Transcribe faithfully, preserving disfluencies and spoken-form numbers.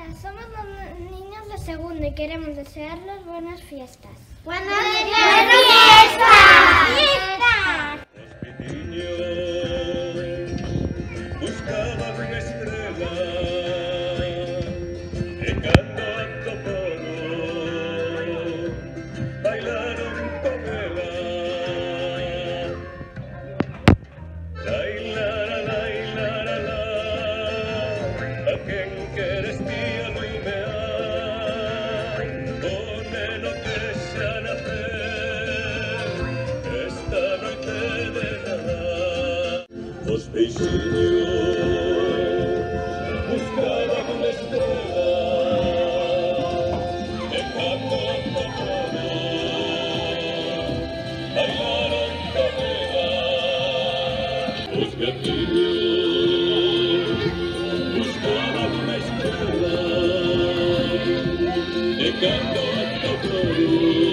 somos los niños de segundo y queremos desearles buenas fiestas. ¡Buenas fiestas! ¡Fiestas! Los niños buscaban una estrella y cantando coro bailaron con ella. La la la la la, a quien quieres tía lumear, con el que se ha nacer esta noche de Nadal. Os peixinhos buscaban una estrella e cantando coro bailaron con ella. Os gatinhos buscaban una estrella e cantando coro